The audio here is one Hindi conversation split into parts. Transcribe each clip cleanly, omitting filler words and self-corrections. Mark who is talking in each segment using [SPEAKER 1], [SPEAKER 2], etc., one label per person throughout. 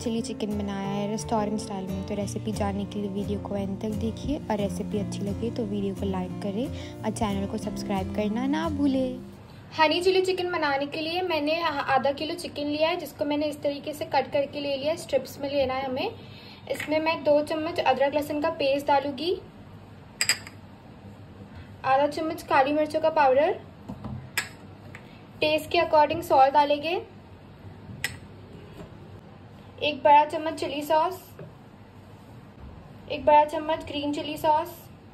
[SPEAKER 1] चिली चिकन बनाया है रेस्टोरेंट स्टाइल में। तो रेसिपी जानने के लिए वीडियो को एंड तक देखिए और रेसिपी अच्छी लगे तो वीडियो को लाइक करें और चैनल को सब्सक्राइब करना ना भूलें।
[SPEAKER 2] हनी चिली चिकन बनाने के लिए मैंने आधा किलो चिकन लिया है, जिसको मैंने इस तरीके से कट करके ले लिया है। स्ट्रिप्स में लेना है हमें। इसमें मैं 2 चम्मच अदरक लहसुन का पेस्ट डालूंगी, आधा चम्मच काली मिर्चों का पाउडर, टेस्ट के अकॉर्डिंग सॉल्ट डालेंगे, 1 बड़ा चम्मच चिली सॉस, 1 बड़ा चम्मच ग्रीन चिली सॉस,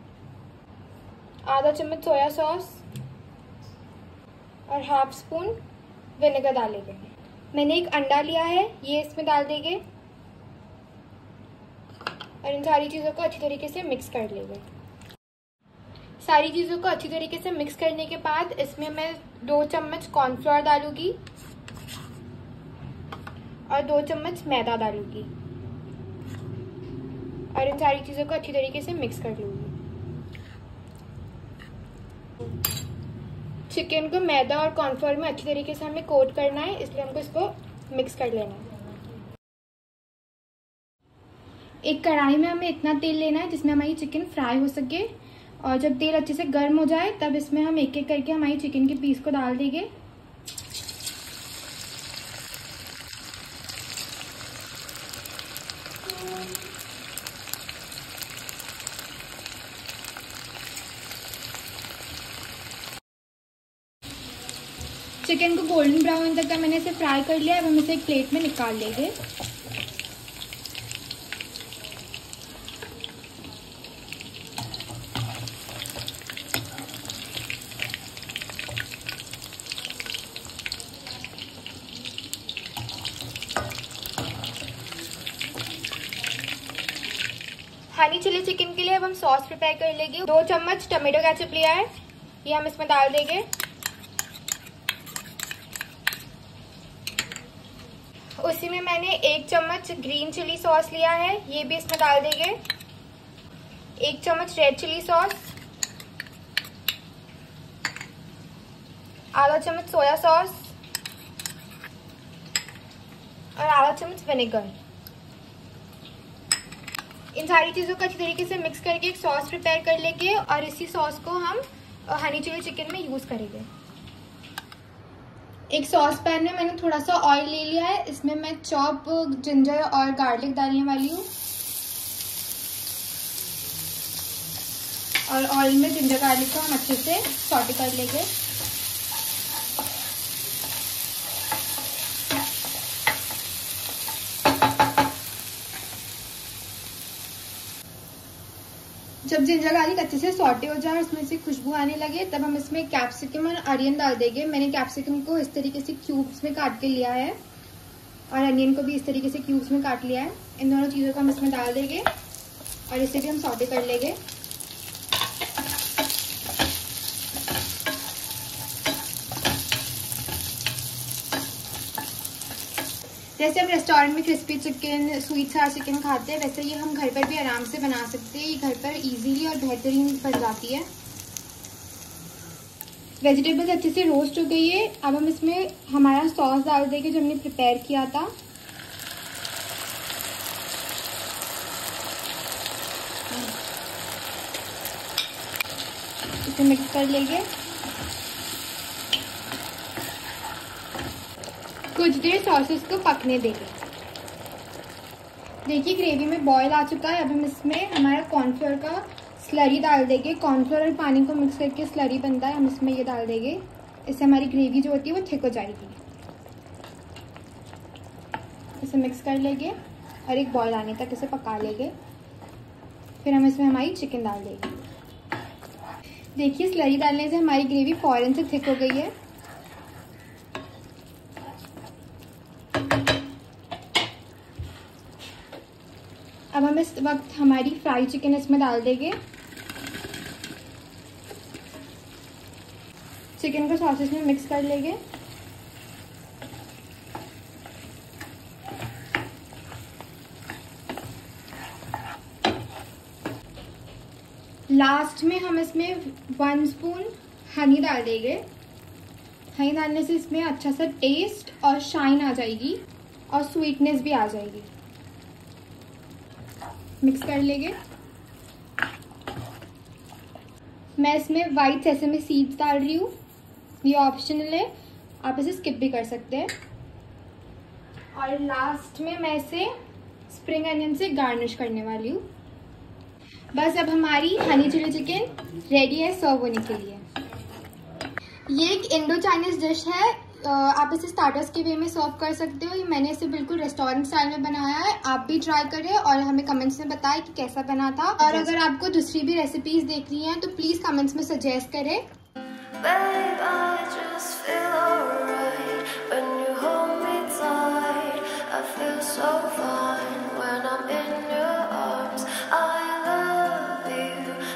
[SPEAKER 2] आधा चम्मच सोया सॉस और हाफ स्पून विनेगर डालेंगे। मैंने एक अंडा लिया है, ये इसमें डाल देंगे और इन सारी चीज़ों को अच्छी तरीके से मिक्स कर लेंगे। सारी चीज़ों को अच्छी तरीके से मिक्स करने के बाद इसमें मैं 2 चम्मच कॉर्नफ्लोर डालूंगी और 2 चम्मच मैदा डालूंगी और इन सारी चीज़ों को अच्छी तरीके से मिक्स कर लूंगी। चिकन को मैदा और कॉर्नफ्लोर में अच्छी तरीके से हमें कोट करना है, इसलिए हमको इसको मिक्स कर लेना है। एक कढ़ाई में हमें इतना तेल लेना है जिसमें हमारी चिकन फ्राई हो सके, और जब तेल अच्छे से गर्म हो जाए तब इसमें हम एक एक करके हमारी चिकन के पीस को डाल देंगे। चिकन को गोल्डन ब्राउन तक का मैंने इसे फ्राई कर लिया है। अब हम इसे एक प्लेट में निकाल लेंगे। हनी चिली चिकन के लिए अब हम सॉस प्रिपेयर कर लेंगे। 2 चम्मच टमेटो केचप लिया है, ये हम इसमें डाल देंगे। उसी में मैंने 1 चम्मच ग्रीन चिली सॉस लिया है, ये भी इसमें डाल देंगे। 1 चम्मच रेड चिली सॉस, आधा चम्मच सोया सॉस और आधा चम्मच विनेगर। इन सारी चीज़ों को अच्छी तरीके से मिक्स करके एक सॉस प्रिपेयर कर लेंगे और इसी सॉस को हम हनी चिली चिकन में यूज़ करेंगे। एक सॉस पैन में मैंने थोड़ा सा ऑयल ले लिया है, इसमें मैं चॉप जिंजर और गार्लिक डालने वाली हूँ और ऑयल में जिंजर गार्लिक को हम अच्छे से सॉटे कर लेंगे। जब जिंजर गार्लिक अच्छे से सॉटे हो जाए और उसमें से खुशबू आने लगे तब हम इसमें कैप्सिकम और अनियन डाल देंगे। मैंने कैप्सिकम को इस तरीके से क्यूब्स में काट के लिया है और अनियन को भी इस तरीके से क्यूब्स में काट लिया है। इन दोनों चीज़ों को हम इसमें डाल देंगे और इसे भी हम सॉटे कर लेंगे। जैसे हम रेस्टोरेंट में crispy chicken, sweet sour chicken खाते हैं, वैसे ये हम घर पर भी आराम से बना सकते हैं। ये घर पर इजीली और बेहतरीन बन जाती है। वेजिटेबल्स अच्छे से रोस्ट हो गई है। अब हम इसमें हमारा सॉस डाल देंगे जो हमने प्रिपेयर किया था। इसे मिक्स कर लेंगे। कुछ देर सॉसेस को पकने देंगे। देखिए ग्रेवी में बॉईल आ चुका है। अब हम इसमें हमारा कॉर्नफ्लोर का स्लरी डाल देंगे। कॉर्नफ्लोर और पानी को मिक्स करके स्लरी बनता है, हम इसमें ये डाल देंगे। इससे हमारी ग्रेवी जो होती है वो थिक हो जाएगी। इसे मिक्स कर लेंगे और एक बॉईल आने तक इसे पका लेंगे। फिर हम इसमें हमारी चिकन डाल देंगे। देखिए स्लरी डालने से हमारी ग्रेवी फौरन से थिक हो गई है। अब हम इस वक्त हमारी फ्राई चिकन इसमें डाल देंगे। चिकन को सॉसेस में मिक्स कर लेंगे। लास्ट में हम इसमें 1 स्पून हनी डाल देंगे। हनी डालने से इसमें अच्छा सा टेस्ट और शाइन आ जाएगी और स्वीटनेस भी आ जाएगी। मिक्स कर लेंगे। मैं इसमें वाइट सेसमी सीड्स डाल रही हूँ, ये ऑप्शनल है, आप इसे स्किप भी कर सकते हैं। और लास्ट में मैं इसे स्प्रिंग अनियन से गार्निश करने वाली हूँ। बस अब हमारी हनी चिली चिकन रेडी है सर्व होने के लिए। ये एक इंडो चाइनीज डिश है, आप इसे स्टार्टर्स के वे में सर्व कर सकते हो। ये मैंने इसे बिल्कुल रेस्टोरेंट स्टाइल में बनाया है, आप भी ट्राई करें और हमें कमेंट्स में बताएं कि कैसा बना था। और अगर आपको दूसरी भी रेसिपीज देखनी है तो प्लीज कमेंट्स में सजेस्ट करें।